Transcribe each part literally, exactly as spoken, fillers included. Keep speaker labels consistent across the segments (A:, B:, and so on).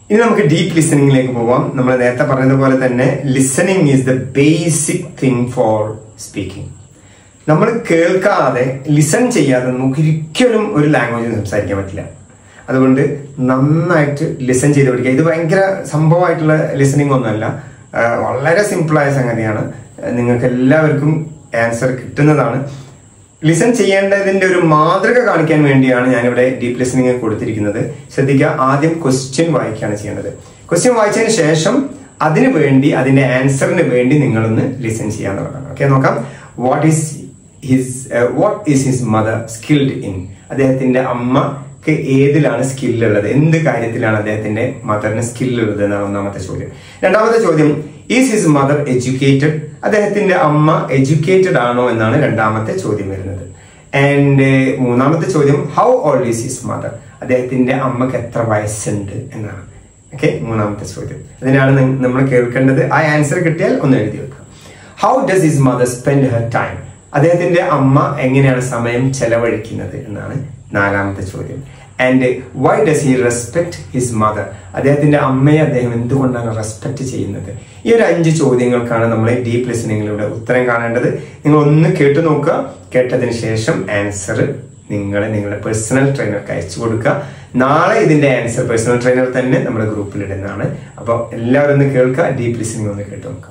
A: ഇനി നമുക്ക് ഡീപ്പ് ലിസണിങ്ങിലേക്ക് പോവാം. നമ്മൾ നേരത്തെ പറഞ്ഞതുപോലെ തന്നെ listening is the basic thing for speaking. നമ്മൾ കേൾക്കാതെ ലിസൺ ചെയ്യാതെ നമുക്ക് ഒരിക്കലും ഒരു ലാംഗ്വേജ് സംസാരിക്കാൻ പറ്റില്ല. അതുകൊണ്ട് നന്നായിട്ട് ലിസൺ ചെയ്ത് പഠിക്കുക. ഇത് ഭയങ്കര സംഭവമായിട്ടുള്ള ലിസണിങ് ഒന്നുമല്ല, വളരെ സിമ്പിളായ സംഗതിയാണ്. നിങ്ങൾക്ക് എല്ലാവർക്കും ആൻസർ കിട്ടുന്നതാണ്. ലിസൺ ചെയ്യേണ്ടതിന്റെ ഒരു മാതൃക കാണിക്കാൻ വേണ്ടിയാണ് ഞാനിവിടെ ഡീപ്പ് ലിസണിങ് കൊടുത്തിരിക്കുന്നത്. ശ്രദ്ധിക്കുക, ആദ്യം ക്വസ്റ്റ്യൻ വായിക്കുകയാണ് ചെയ്യേണ്ടത്. ക്വസ്റ്റ്യൻ വായിച്ചതിന് ശേഷം അതിന് വേണ്ടി അതിന്റെ ആൻസറിന് വേണ്ടി നിങ്ങളൊന്ന് ലിസൺ ചെയ്യാന്നുള്ളതാണ്. ഓക്കെ, നോക്കാം. What is his what is his mother skilled in? അദ്ദേഹത്തിന്റെ അമ്മക്ക് ഏതിലാണ് സ്കില്ലുള്ളത്? എന്ത് കാര്യത്തിലാണ് അദ്ദേഹത്തിന്റെ മദറിന് സ്കില്ലുള്ളത് എന്നാണ് ഒന്നാമത്തെ ചോദ്യം. രണ്ടാമത്തെ ചോദ്യം, ഈസ് ഹിസ് മദർ എഡ്യൂക്കേറ്റഡ്? അദ്ദേഹത്തിന്റെ അമ്മ എഡ്യൂക്കേറ്റഡ് ആണോ എന്നാണ് രണ്ടാമത്തെ ചോദ്യം വരുന്നത്. ആൻഡ് മൂന്നാമത്തെ ചോദ്യം, how old is his mother? അദ്ദേഹത്തിന്റെ അമ്മക്ക് എത്ര വയസ്സുണ്ട് എന്നാണ്. ഓക്കെ, മൂന്നാമത്തെ ചോദ്യം. അതിനാണ് നമ്മൾ കേൾക്കേണ്ടത്. ആ ആൻസർ കിട്ടിയാൽ ഒന്ന് എഴുതി വെക്കുക. How does his mother spend her time? അദ്ദേഹത്തിന്റെ അമ്മ എങ്ങനെയാണ് സമയം ചെലവഴിക്കുന്നത് എന്നാണ് നാലാമത്തെ ചോദ്യം. And why does he respect his mother? അദ്ദേഹത്തിന്റെ അമ്മയെ അദ്ദേഹം എന്തുകൊണ്ടാണ് റെസ്പെക്ട് ചെയ്യുന്നത്? ഈ ഒരു അഞ്ച് ചോദ്യങ്ങൾക്കാണ് നമ്മൾ ഡീപ്പ് ലിസണിങ്ങിലൂടെ ഉത്തരം കാണേണ്ടത്. നിങ്ങൾ ഒന്ന് കേട്ടു നോക്കുക. കേട്ടതിന് ശേഷം ആൻസർ നിങ്ങൾ നിങ്ങളുടെ പേഴ്സണൽ ട്രെയിനർക്ക് അയച്ചു കൊടുക്കുക. നാളെ ഇതിന്റെ ആൻസർ പേഴ്സണൽ ട്രെയിനർ തന്നെ നമ്മുടെ ഗ്രൂപ്പിൽ ഇടുന്നതാണ്. അപ്പോൾ എല്ലാവരും ഒന്ന് കേൾക്കുക, ഡീപ്പ് ലിസണിങ് ഒന്ന് കേട്ടു നോക്കുക.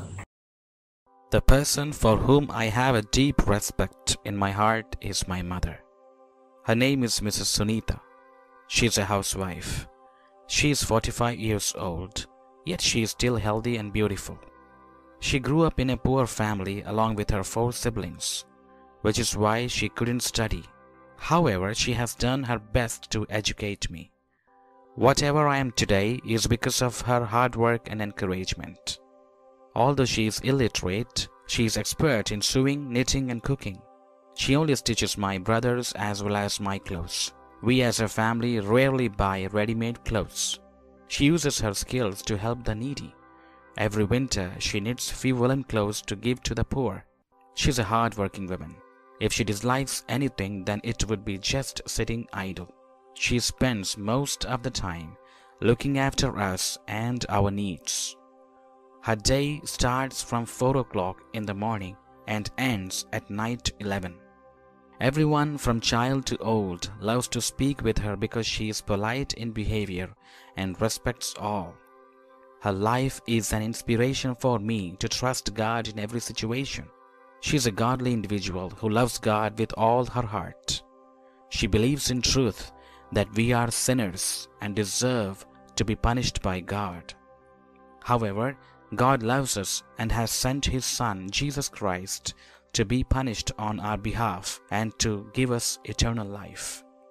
B: The person for whom I have a deep respect in my heart is my mother. Her name is Missus Sunita. She is a housewife. She is forty-five years old, yet she is still healthy and beautiful. She grew up in a poor family along with her four siblings, which is why she couldn't study. However, she has done her best to educate me. Whatever I am today is because of her hard work and encouragement. Although she is illiterate, she is expert in sewing, knitting and cooking. She only stitches my brothers as well as my clothes. We as a family rarely buy ready-made clothes. She uses her skills to help the needy. Every winter, she knits few woolen clothes to give to the poor. She is a hard-working woman. If she dislikes anything, then it would be just sitting idle. She spends most of the time looking after us and our needs. Her day starts from four o'clock in the morning and ends at night eleven. Everyone from child to old loves to speak with her because she is polite in behavior and respects all. Her life is an inspiration for me to trust God in every situation. She is a godly individual who loves God with all her heart. She believes in truth that we are sinners and deserve to be punished by God. However, God loves us and has sent His Son, Jesus Christ, to be punished on our behalf and to give us eternal life.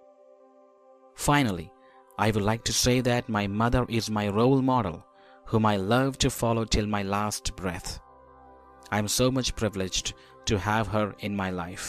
B: Finally, I would like to say that my mother is my role model, whom I love to follow till my last breath. I am so much privileged to have her in my life.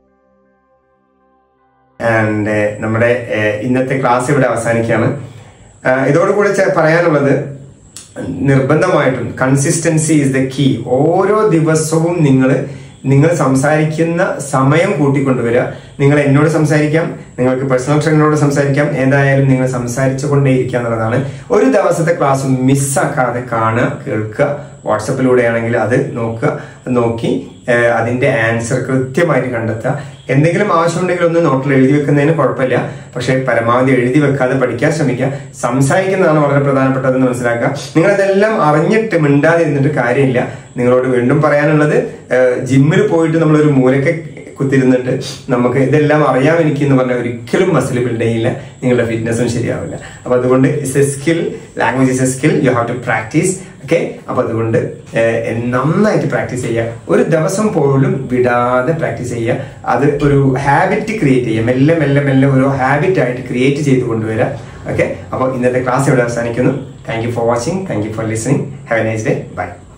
A: And നമ്മുടെ ഇന്നത്തെ class ഇവിടെ അവസാനിക്കുകയാണ്. ഇതോടുകൂടി പറയാനുള്ളത്, നിർബന്ധമായിട്ടും consistency is the key. ഓരോ ദിവസവും നിങ്ങൾ നിങ്ങൾ സംസാരിക്കുന്ന സമയം കൂട്ടിക്കൊണ്ടുവരിക. നിങ്ങൾ എന്നോട് സംസാരിക്കാം, നിങ്ങൾക്ക് പേഴ്സണൽ ട്രെയിനറോട് സംസാരിക്കാം, ഏതായാലും നിങ്ങൾ സംസാരിച്ചു കൊണ്ടേയിരിക്കുക എന്നുള്ളതാണ്. ഒരു ദിവസത്തെ ക്ലാസ് മിസ്സാക്കാതെ കാണുക, കേൾക്കുക. വാട്സപ്പിലൂടെയാണെങ്കിൽ അത് നോക്കുക, നോക്കി അതിന്റെ ആൻസർ കൃത്യമായിട്ട് കണ്ടെത്തുക. എന്തെങ്കിലും ആവശ്യമുണ്ടെങ്കിൽ ഒന്ന് നോട്ടിൽ എഴുതി വെക്കുന്നതിന് കുഴപ്പമില്ല, പക്ഷെ പരമാവധി എഴുതി വെക്കാതെ പഠിക്കാൻ ശ്രമിക്കുക. സംസാരിക്കുന്നതാണ് വളരെ പ്രധാനപ്പെട്ടതെന്ന് മനസ്സിലാക്കുക. നിങ്ങളതെല്ലാം അറിഞ്ഞിട്ട് മിണ്ടാതിരുന്നിട്ട് കാര്യമില്ല. നിങ്ങളോട് വീണ്ടും പറയാനുള്ളത്, ജിമ്മിൽ പോയിട്ട് നമ്മളൊരു മൂലക്ക് കുത്തിരുന്നിട്ട് നമുക്ക് ഇതെല്ലാം അറിയാം എനിക്ക് എന്ന് പറഞ്ഞാൽ ഒരിക്കലും മസിൽ ബിൽഡ് ചെയ്യില്ല, നിങ്ങളുടെ ഫിറ്റ്നസും ശരിയാവില്ല. അപ്പൊ അതുകൊണ്ട് it's a skill, language is a skill, you have to practise. Okay, അപ്പൊ അതുകൊണ്ട് നന്നായിട്ട് പ്രാക്ടീസ് ചെയ്യുക. ഒരു ദിവസം പോലും വിടാതെ പ്രാക്ടീസ് ചെയ്യുക. അത് ഒരു ഹാബിറ്റ് ക്രിയേറ്റ് ചെയ്യുക. മെല്ലെ മെല്ലെ മെല്ലെ ഒരു ഹാബിറ്റ് ആയിട്ട് ക്രിയേറ്റ് ചെയ്ത് കൊണ്ടുവരിക. ഓക്കെ, അപ്പോൾ ഇന്നത്തെ ക്ലാസ് ഇവിടെ അവസാനിക്കുന്നു. Thank you for watching, thank you for listening. Have a nice day. By.